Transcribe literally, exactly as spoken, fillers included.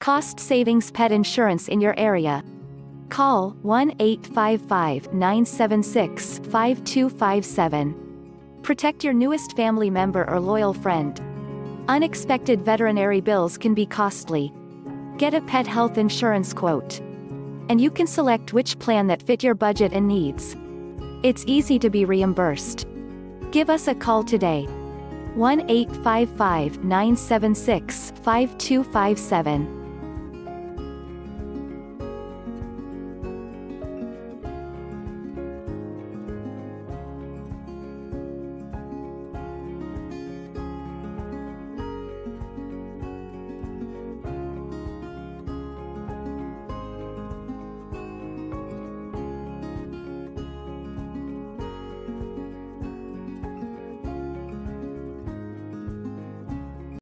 Cost savings pet insurance in your area. Call one eight five five, nine seven six, five two five seven. Protect your newest family member or loyal friend. Unexpected veterinary bills can be costly. Get a pet health insurance quote. And you can select which plan that fit your budget and needs. It's easy to be reimbursed. Give us a call today. one eight five five, nine seven six, five two five seven.